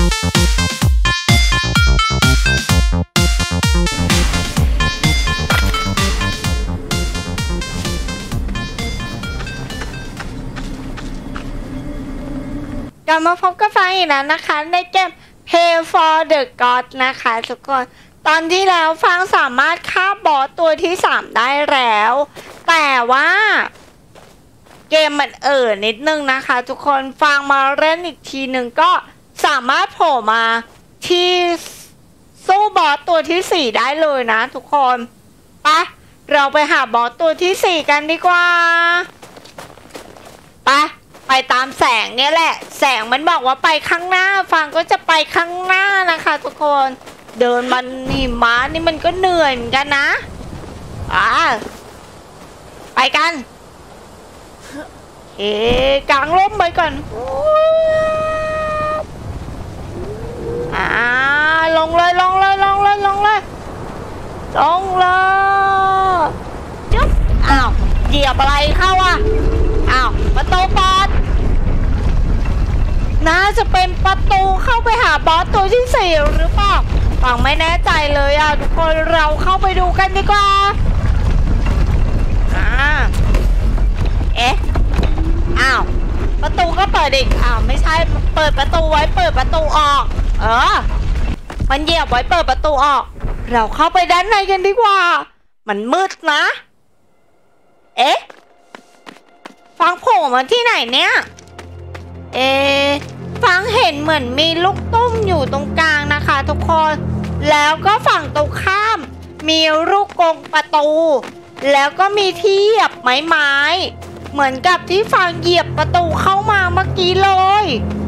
กลับมาพบกับฟังอีกแล้วนะคะในเกม Play for the God นะคะทุกคนตอนที่แล้วฟังสามารถฆ่าบอสตัวที่3ได้แล้วแต่ว่าเกมมันนิดนึงนะคะทุกคนฟังมาเล่นอีกทีหนึ่งก็สามารถโผล่มาที่สู้บอสตัวที่4ได้เลยนะทุกคนไปเราไปหาบอสตัวที่4กันดีกว่าไปตามแสงเนี่ยแหละแสงมันบอกว่าไปข้างหน้าฟังก็จะไปข้างหน้านะคะทุกคนเดินมันนี่ม้านี่มันก็เหนื่อยเหมือนกันนะไปกันกางร่มไปก่อนลงเลยจุ๊บเหยียบอะไรเข้าประตูเปิดน่าจะเป็นประตูเข้าไปหาบอสตัวที่4หรือเปล่าฟังไม่แน่ใจเลยทุกคนเราเข้าไปดูกันดีกว่าประตูก็เปิดอีกไม่ใช่เปิดประตูไว้เปิดประตูออกมันเหยียบไว้เปิดประตูออกเราเข้าไปด้านในกันดีกว่ามันมืดนะฟังโผล่มาที่ไหนเนี่ยฟังเห็นเหมือนมีลูกตุ้มอยู่ตรงกลางนะคะทุกคนแล้วก็ฝั่งตรงข้ามมีลูกกรงประตูแล้วก็มีที่เหยียบไม้เหมือนกับที่ฟังเหยียบประตูเข้ามาเมื่อกี้เลย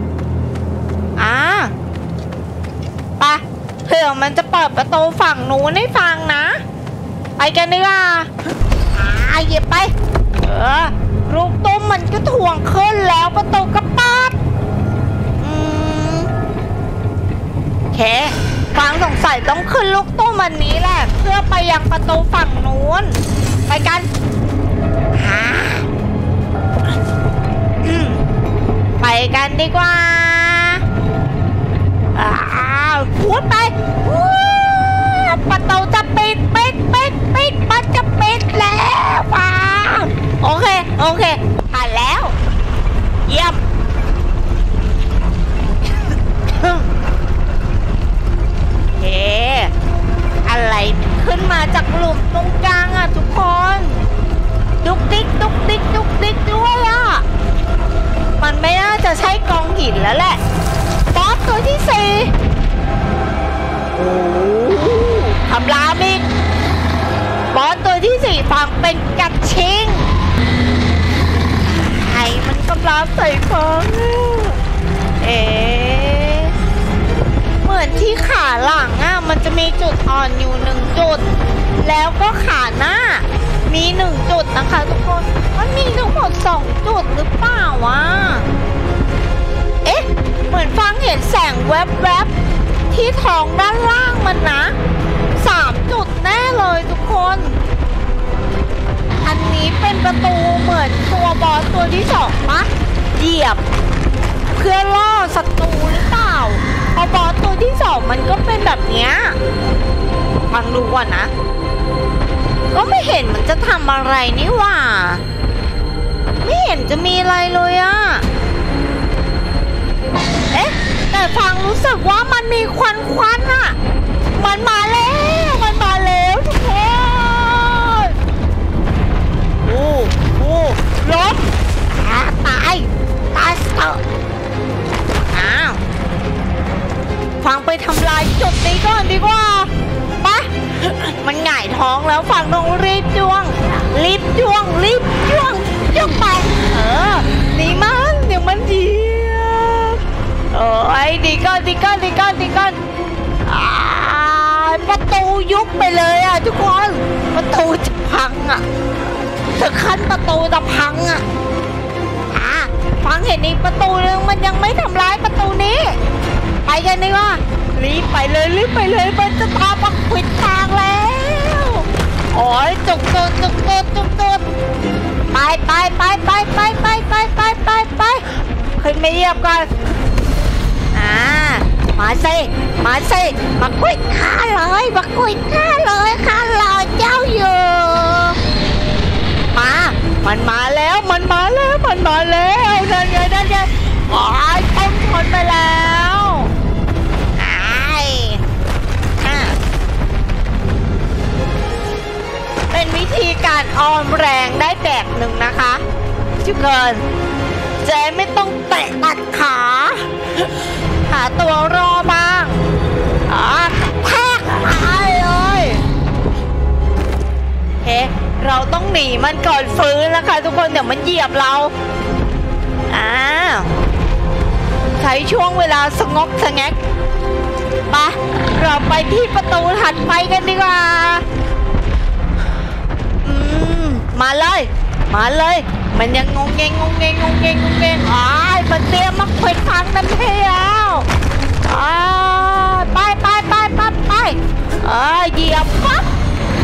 ไปเผื่อมันจะเปิดประตูฝั่งนู้นให้ฟังนะไปกันดีกว่าเหยียบไปลูกตุ้มมันก็ถ่วงขึ้นแล้วประตูก็ปัดฟังสงสัยต้องขึ้นลูกตุ้มอันนี้แหละเพื่อไปยังประตูฝั่งนู้นไปกันไปกันดีกว่าพูดไปประตูจะปิดมันจะปิดแล้วโอเคผ่านแล้วเยี่ยมอะไรขึ้นมาจากหลุมตรงกลางทุกคนดุกดิกด้วยมันไม่น่าจะใช่กองหินแล้วแหละบอสตัวที่4ทำลายอีกบอสตัวที่4ฟังเป็นกัดชิงไอ้มันกำลังใส่ฟังเหมือนที่ขาหลังมันจะมีจุดอ่อนอยู่1จุดแล้วก็ขาหน้ามี1จุดนะคะทุกคนมันมีทั้งหมด2จุดหรือเปล่าวะเหมือนฟังเห็นแสงแวบๆที่ท้องด้านล่างมันนะ3จุดแน่เลยทุกคนอันนี้เป็นประตูเหมือนตัวบอสตัวที่2ปะเหยียบเพื่อล่อศัตรูหรือเปล่าพอบอสตัวที่2มันก็เป็นแบบเนี้ยฟังดูก่อนนะก็ไม่เห็นมันจะทำอะไรนี่หว่าไม่เห็นจะมีอะไรเลยแต่ฟังรู้สึกว่ามันมีควันมันมาแล้วทุกคนล้มตายเถอะฟังไปทำลายจุดนี้ก่อนดีกว่าไปมันหงายท้องแล้วฟังต้องรีบจ้วงจุ๊บไปนี่มันเดี๋ยวมันเหยียบดีก่อนประตูยุบไปเลยทุกคนประตูจะพังถึงขั้นประตูจะพังฟังเห็นอีกประตูนึงมันยังไม่ทำร้ายประตูนี้ไปกันดีกว่ารีบไปเลยมันจะตามมาปิดทางแล้วจุกไปขึ้นไม่เหยียบก่อนสิมาสิมาควิดข้าเลยมาควิดข้าเลยข้ารอเจ้าอยู่มันมาแล้วนั่นไงอ๋อต้องชนไปแล้วเป็นวิธีการออมแรงได้แบบหนึ่งนะคะทุกคนเจ๊ไม่ต้องเตะตัดขาหาตัวรอบ้างแทกเลยเฮ้เราต้องหนีมันก่อนฟื้นนะคะทุกคนเดี๋ยวมันเหยียบเราใช้ช่วงเวลาสงบสงบไปเราไปที่ประตูถัดไปกันดีกว่ามาเลยมันยังงงเงงมันเตรียมมาขวิดพังนั่นเองแล้วไปเหยียบปั๊บ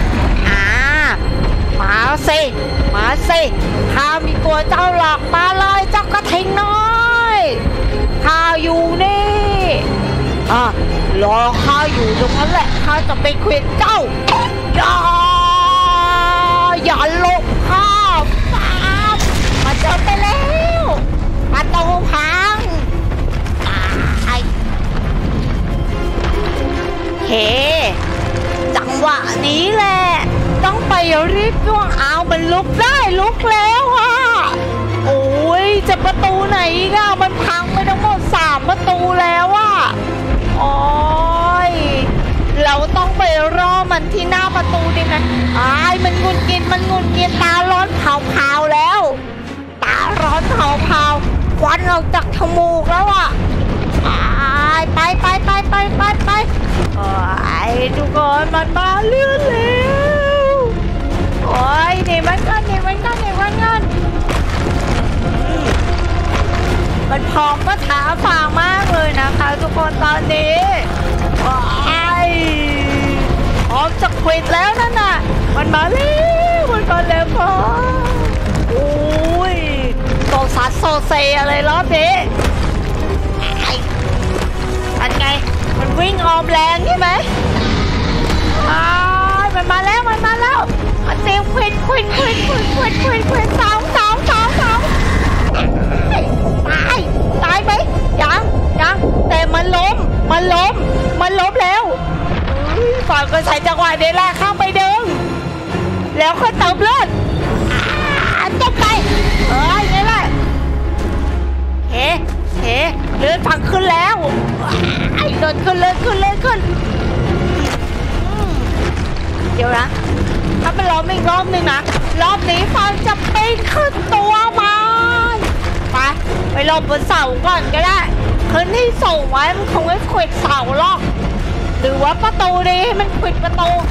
มาสิข้ามีตัวเจ้าหลอกมาเลยเจ้ากระทิงน้อยข้าอยู่นี่รอข้าอยู่ตรงนั้นแหละข้าจะไปขวิดเจ้าอย่าหลบข้ามาเจอไปแล้วประตูพังจังหวะนี้แหละต้องไปรีบย่วงมันลุกแล้วโอ้ยจะประตูไหนอีกมันพังไปทั้งหมด3ประตูแล้วโอ้ยเราต้องไปรอมันที่หน้าประตูดิไงมันงุนงิดตาร้อนเผาแล้วตาร้อนเผาควันออกจากจมูกแล้วไปทุกคนมันมาเลื่อนแล้วโอ้ยนี่มันกันมันพร้อมก็ท้าฟางมากเลยนะคะทุกคนตอนนี้พร้อมจะขวิดแล้วนั่นน่ะมันมาแล้วพออุ้ยโซซัสโซเซอะไรรอบนี้อันไงมันวิ่งออมแรงใช่ไหมมันมาแล้วมันเต็มควิดสองตายไหมยังแต่มันล้มแล้วฝากก็ใช้จังหวะนี้แหละเข้าไปดึงแล้วค่อยเติมเลือดจบไปนี่แหละเฮ้เลือดพังขึ้นแล้วเดินขึ้นเดี๋ยวนะถ้าเป็นล้อมอีกรอบนึงนะรอบนี้ฟังจะปีนขึ้นตัวมันไปหลบบนเสาก่อนก็ได้คืนที่ส่งไว้มันคงไม่ขวิดเสาหรอกหรือว่าประตูนี้มันขวิดประตู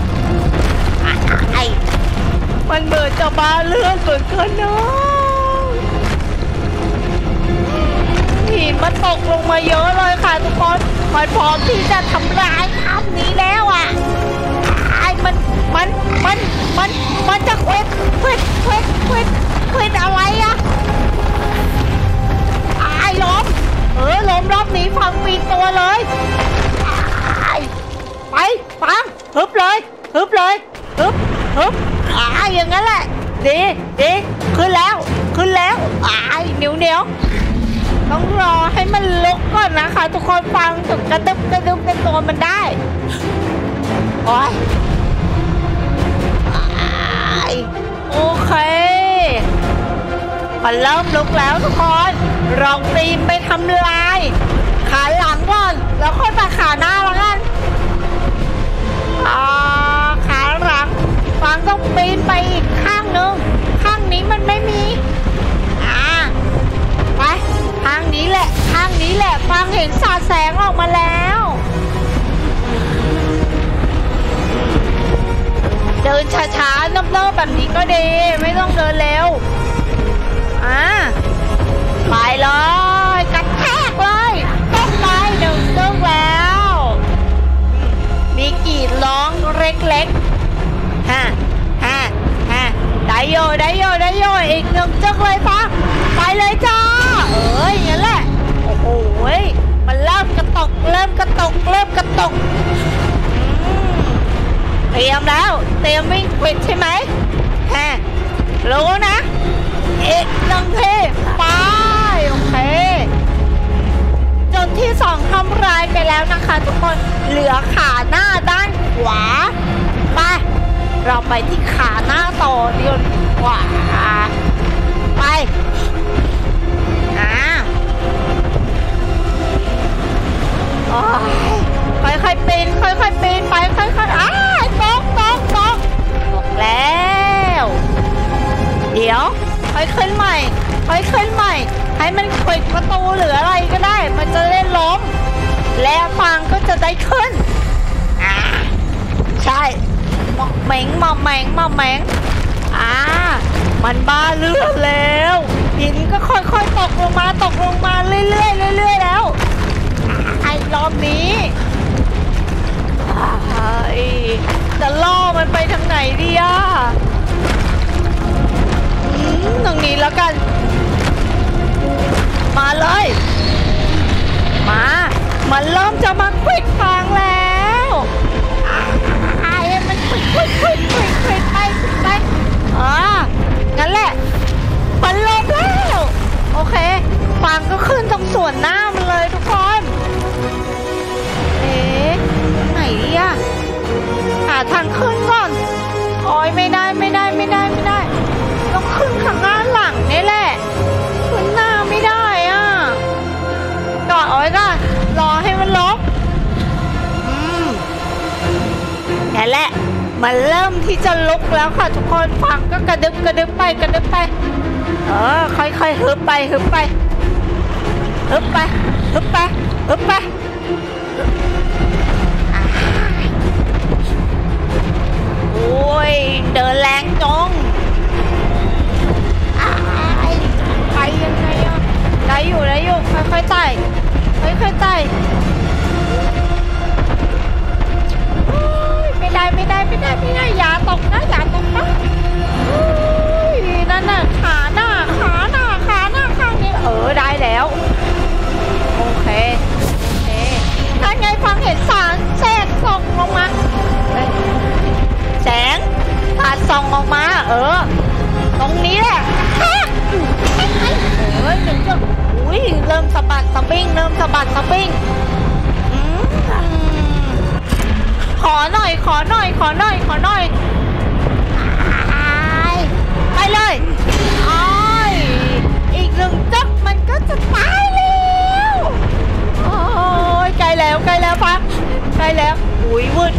มันเหมือนจะมาเลื่อนเหมือนกันนะหินมันตกลงมาเยอะเลยค่ะทุกคนมันพร้อมที่จะทำร้ายถ้ำนี้แล้วมันจะขวิดอะไรล้มรอบนี้ฟังปีนตัวเลยไปฟังฮึบเลยอย่างนั้นแหละดีขึ้นแล้วเหนียวต้องรอให้มันลุกก่อนนะคะทุกคนฟังถึงกระดึบเป็นตัวมันได้โอเคมันเริ่มลุกแล้วทุกคนลองปีนไปทำลายขาหลังก่อนแล้วค่อยไปขาหน้าแล้วกันขาหลังฟังต้องปีนไปอีกข้างนึงข้างนี้มันไม่มีไปทางนี้แหละฟังเห็นสาดแสงออกมาแล้วเดินช้าๆเนิบๆแบบนี้ก็ดีไม่ต้องเดินเร็วไปเลยกระแทกเลยต้องไป1 ตึ้งแล้วมีกรีดร้องเล็กๆได้โยอีก1 จึ๊กเลยฟังไปเลยจ้าอย่างนั้นแหละโอ้โหมันเริ่มกระตรียมแล้วเตรียมวิ่งควิดใช่ไหมแฮรู้นะอีกหนึ่งทีไปโอเคจุดที่สองทำลายไปแล้วนะคะทุกคนเหลือขาหน้าด้านขวาไปเราไปที่ขาหน้าต่อดีกว่าไปค่อยๆปีนค่อยๆปีนไปค่อยๆตกแล้วเดี๋ยวค่อยขึ้นใหม่ให้มันควิดประตูหรืออะไรก็ได้มันจะได้ล้มแล้วฟางก็จะได้ขึ้นใช่หมอกแมงมันบ้าเลือดแล้วหินก็ค่อยๆตกลงมาเรื่อยๆแล้วไอ้รอบนี้จะล่อมันไปทางไหนดีตรงนี้แล้วกันมาเลยมันเริ่มจะมาควิดฟางแล้วมันควิดไปงั้นแหละมันลงแล้วโอเคฟางก็ขึ้นตรงส่วนหน้ามันเลยทุกคนไหนดีหาทางขึ้นก่อนโอ้ยไม่ได้ต้องขึ้นข้างหน้าหลังนี่แหละขึ้นหน้าไม่ได้จอดเอาไว้ก่อนรอให้มันลบนี่แหละมันเริ่มที่จะลุกแล้วค่ะทุกคนฟังก็กระดึบไปค่อยๆฮึบไปโอ้ยเดินแรงจงไปยังไงได้อยู่ค่อยๆไต่ไม่ได้อย่าตกนะนั่นน่ะขาหน้าข้างนี้ได้แล้วโอเคถ้าไงฟังเห็นสารแสงส่องลงมาแสงส่องออกมาตรงนี้แหละหนึ่งจุดเริ่มสะบัดสะบิ้งขอหน่อยไปเลยอีกหนึ่งจักมันก็จะตายแล้วโอ้ยใกล้แล้วพักใกล้แล้ววืด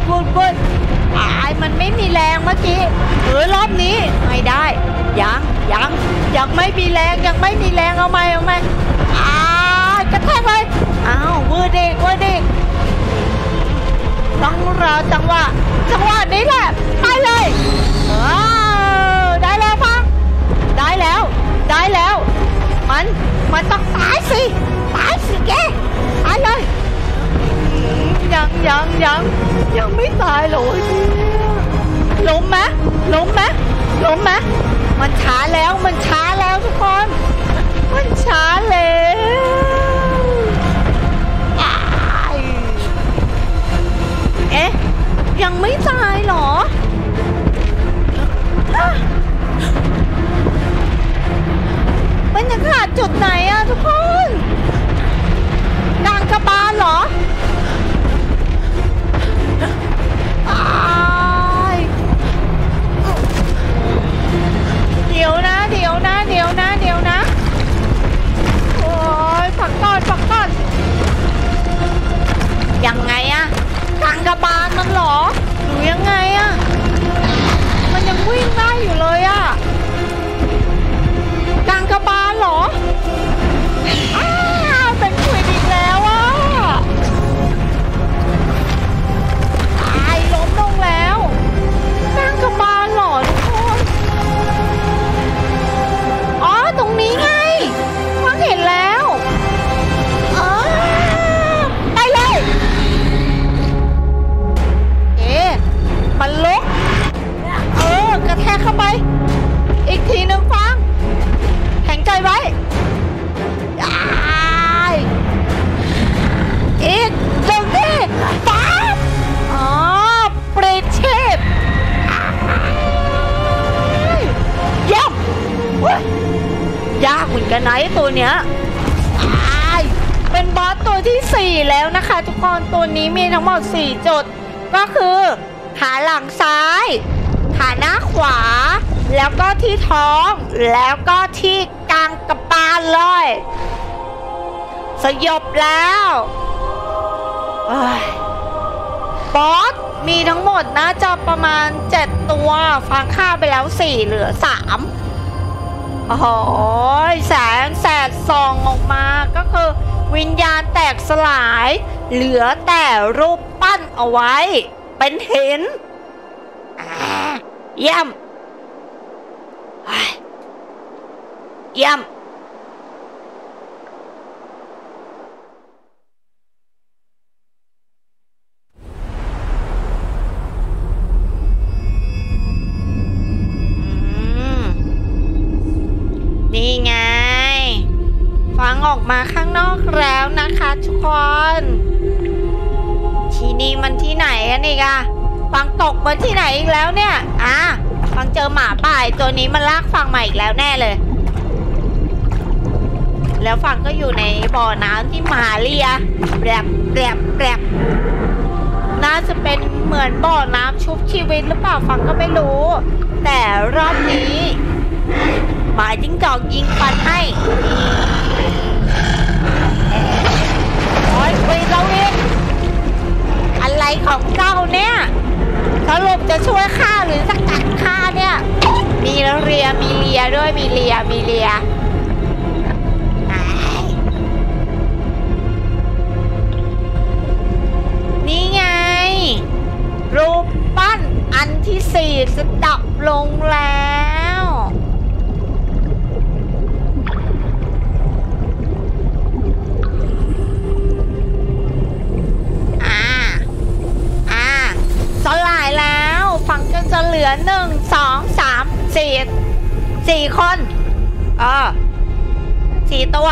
มันไม่มีแรงเมื่อกี้รอบนี้ไม่ได้ยังไม่มีแรงเอาไหมกระแทกเลยวืดเด็กต้องรอจังหวะนี้แหละไปเลยได้แล้วพังได้แล้วมันต้องตายสิแกตายเลยยังไม่ตายเลยล้มไหมมันช้าแล้วทุกคนมันช้าแล้วยังไม่ตายเหรอบรรยากาศจุดไหนทุกคนกลางกระบาลเหรอเดี๋ยวนะโอ้ยฝักก่อนยังไงกลางกระบาลมันเหรอหรือยังไงมันยังวิ่งได้อยู่เลยกลางกระบาลเหรอเป็นควิดอีกแล้วล้มลงแล้วกลางกระบาลเหรอทุกคนตรงนี้ไงฟังเห็นแล้วไปเลยมันลุกกระแทกเข้าไปอีกทีนึงฟังแข็งใจไว้ไนท์ตัวเนี้ยเป็นบอสตัวที่4แล้วนะคะทุกคนตัวนี้มีทั้งหมด4จุดก็คือขาหลังซ้ายขาหน้าขวาแล้วก็ที่ท้องแล้วก็ที่กลางกระบาลเลยสยบแล้วบอสมีทั้งหมดน่าจะประมาณ7ตัวฟังฆ่าไปแล้ว4เหลือ3โอ้โหแสงแสดส่องออกมาก็คือวิญญาณแตกสลายเหลือแต่รูปปั้นเอาไว้เป็นหินเยี่ยมเยี่ยมนี่ไงฟังออกมาข้างนอกแล้วนะคะทุกคนที่นี่มันที่ไหนกันอีกอะฟังตกมาที่ไหนอีกแล้วเนี่ยฟังเจอหมาป่าตัวนี้มันลากฟังมาอีกแล้วแน่เลยแล้วฟังก็อยู่ในบ่อน้ำที่มาเรียแปรบน่าจะเป็นเหมือนบ่อน้ำชุบชีวิตหรือเปล่าฟังก็ไม่รู้แต่รอบนี้หมาจิ้งจอกยิงฟันให้โอ้ยคุยเราเองอะไรของเจ้าเนี่ยสรุปจะช่วยฆ่าหรือสกัดฆ่าเนี่ยมีเลียด้วยมีเลียนี่ไงรูปปั้นอันที่4จะดับลงแล้วสลายแล้วฝั่งก็จะเหลือ1 2 3 4คน4ตัว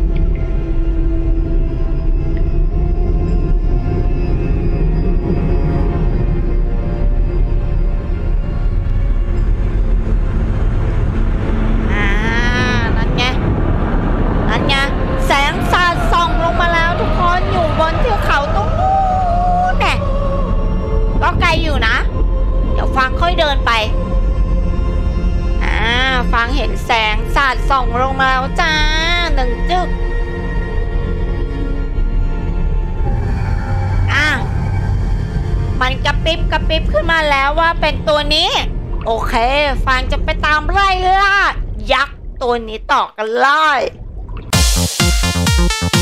นั่นไงแสงสาดส่องลงมาแล้วทุกคนอยู่บนเทือกเขาตรงนู้นเนี่ยก็ไกลอยู่นะเดี๋ยวฟังค่อยเดินไปฟังเห็นแสงสาดส่องลงมาแล้วจ้า1 จึ๊กมันกระปิบขึ้นมาแล้วว่าเป็นตัวนี้โอเคฟังจะไปตามไล่ล่ายักษ์ตัวนี้ต่อกันเลย